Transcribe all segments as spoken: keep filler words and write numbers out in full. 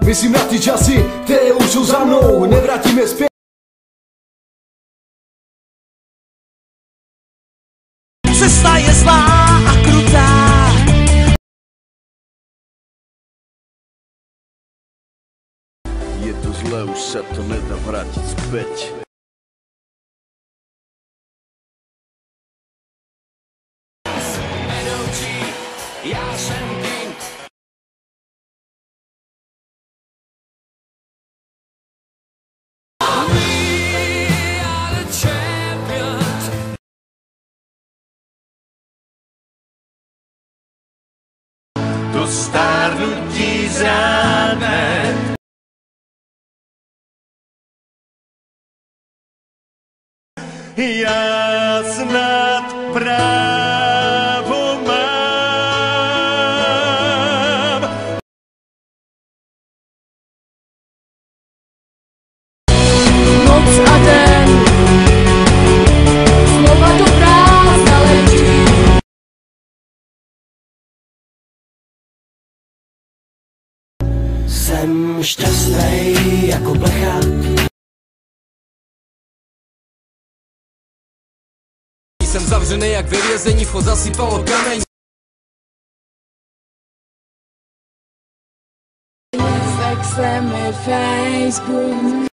Myslím na ty časy, které už jsou za mnou, nevrátíme zpět. Cesta je zlá a krutá. Je to zlé, už se to nedá vrátit zpět. Já jsem king. We are the champions. To stárnutí zrádné. Já snad právo mám. Noc a den, slova dobrá zalečí. Jsem šťastnej jako plecha. Jsem zavřený jak ve vězení, vchod zasypalo kameň. Sexem je Facebook.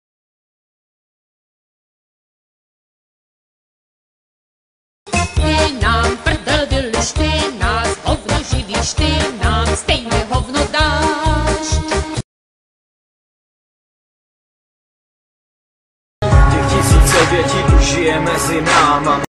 Ty nám prdel vyliš, ty nás hovno živíš, ty nám stejně hovno dáš. Těch tisíce dětí tu žije mezi náma.